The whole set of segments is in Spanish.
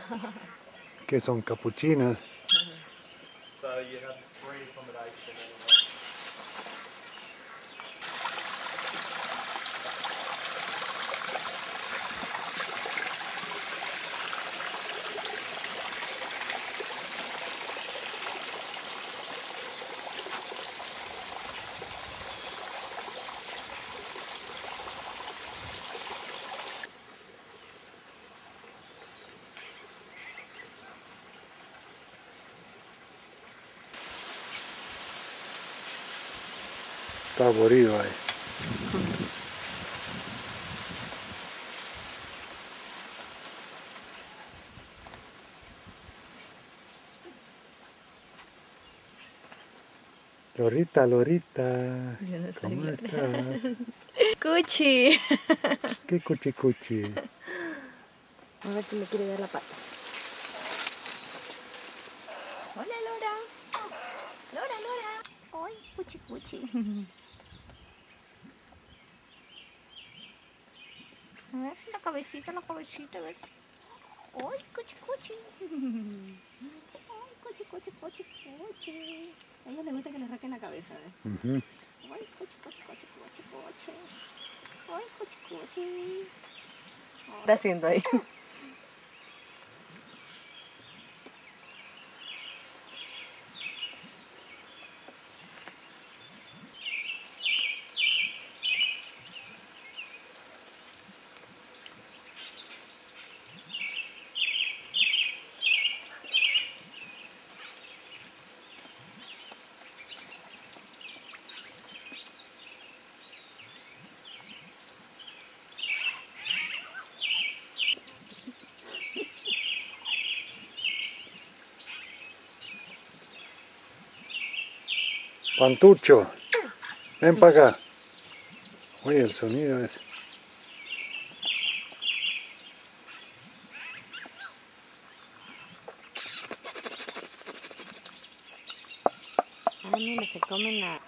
que son capuchinas. So you have free accommodation anyway. Está aburrido ahí. Lorita, Lorita, Yo no soy ¿cómo Lora. estás? Cuchi. ¿Qué cuchi cuchi? A ver si me quiere dar la pata. Hola Lora. Lora, Lora. Ay, cuchi cuchi. A ver, la cabecita, a ver. Ay, cuchi cuchi. Ay, cuchi cuchi cuchi cuchi. A ella le gusta que le raquen la cabeza, ¿ves? Ay, cuchi cuchi cuchi cuchi cuchi. Ay, cuchi cuchi. ¿Qué está haciendo ahí? Pantucho, ven para acá. Oye, el sonido es... Ah, mira, se comen la...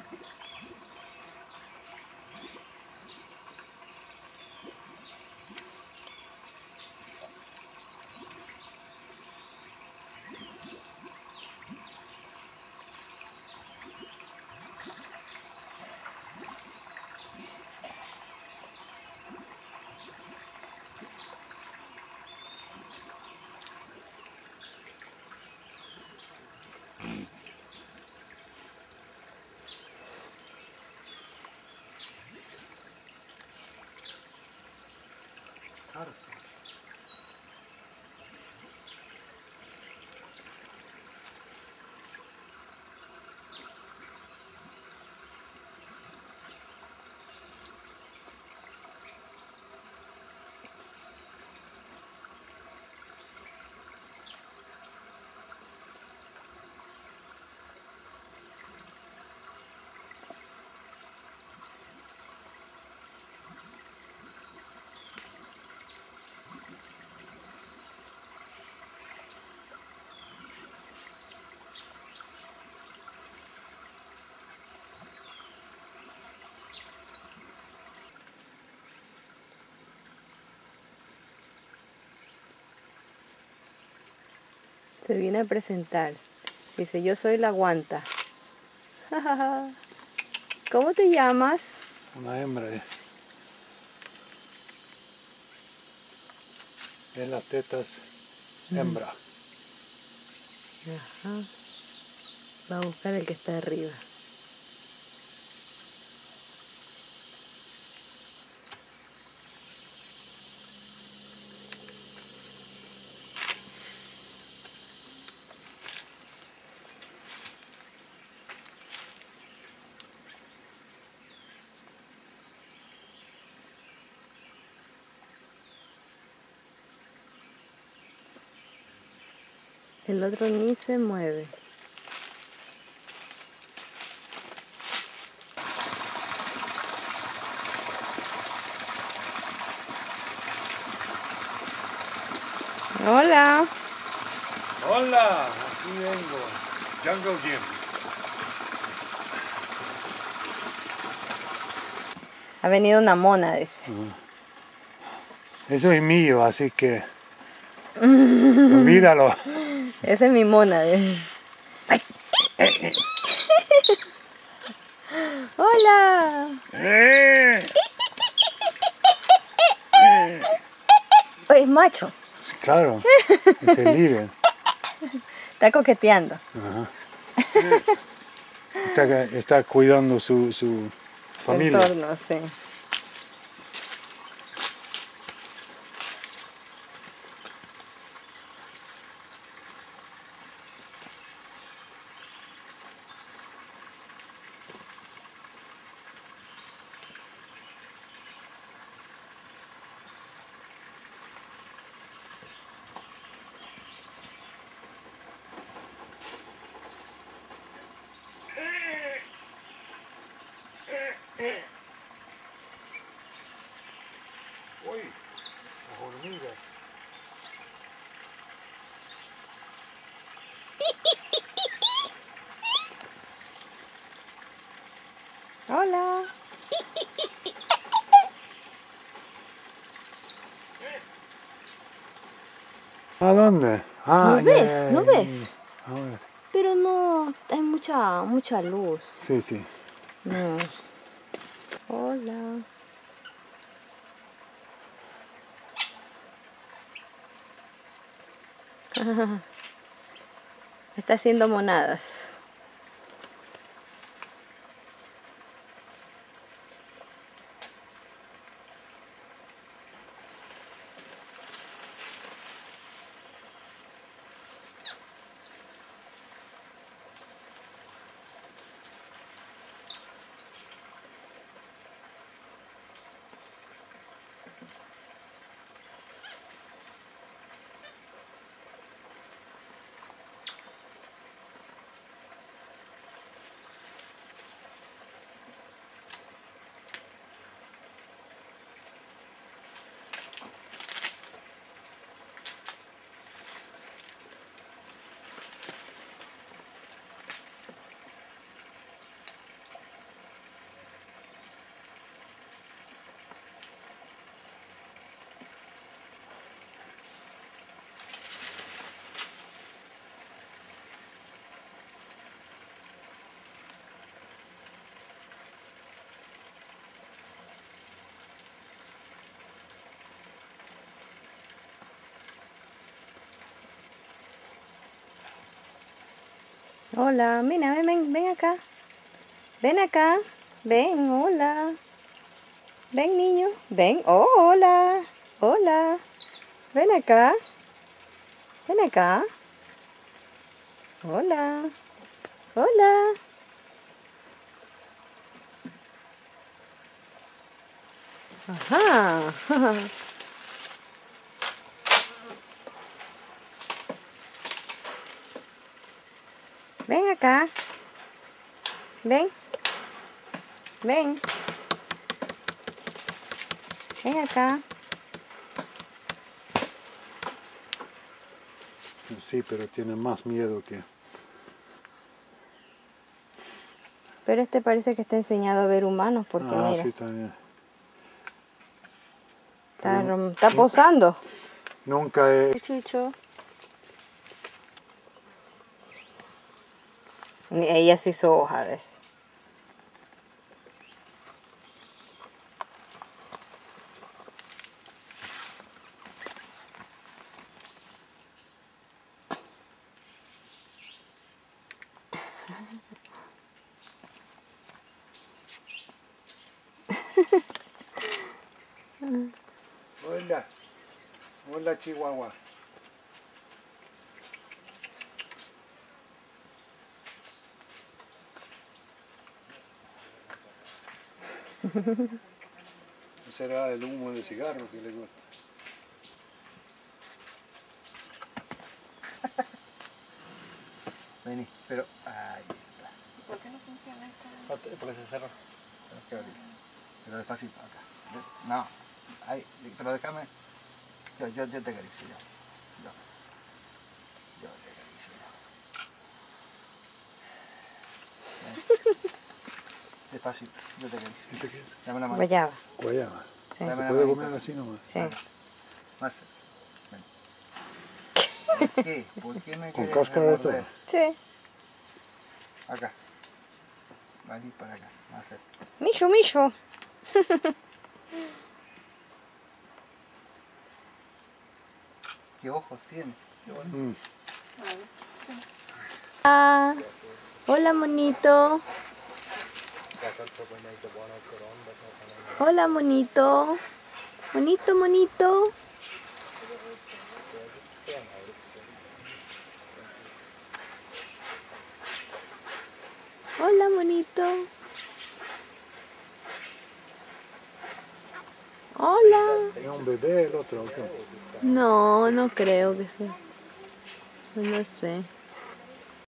Se viene a presentar. Dice, yo soy la guanta. ¿Cómo te llamas? Una hembra. En las tetas, hembra. Ajá. Va a buscar el que está arriba. El otro ni se mueve. Hola. Hola, aquí vengo. Jungle Gym. Ha venido una mona, dice. Eso es mío, así que Olvídalo. Esa es mi mona. ¡Hola! Es macho. Claro, es el líder. Está coqueteando. Ajá. Está cuidando su familia. Entorno, sí. Uy, las hormigas. Hola. ¿A dónde? Ah, ¿No ves? ¿No ves? Ahora. Pero no, hay mucha luz. Sí, sí. No. Hola. Está haciendo monadas. Hola, mira, ven acá. Ven acá. Ven, hola. Ven, niño. Ven. Oh, hola. Hola. Ven acá. Ven acá. Hola. Hola. Ajá. Ven acá. Ven. Ven. Ven acá. Sí, pero tiene más miedo que... Pero este parece que está enseñado a ver humanos porque mira, sí, también. está posando. Nunca he... Chucho. Ella se hizo hoja, ¿ves? Hola. Hola, Chihuahua. Será el humo de cigarro que le gusta. Vení, pero ahí está. ¿Por qué no funciona esto? Porque se cerró. Tenemos que abrir. Pero despacito acá. No, ahí, pero déjame. Yo te acaricio. Yo te acaricio. Despacito, yo te acaricio. ¿Ese qué es? Dame la mano. Guayaba. Guayaba. Sí. ¿Se puede comer así nomás? Sí. Más. ¿Por qué? ¿Por qué me Con quieres cáscara de todo. morder? Sí. Acá. Vení para acá, más cerca. Millo, millo. ¿Qué ojos tiene? Mm. Ah, hola, monito. Hola, monito. Monito, monito. Hola, monito. Hola. ¿Era un bebé el otro o qué? No, no creo que sea. No sé.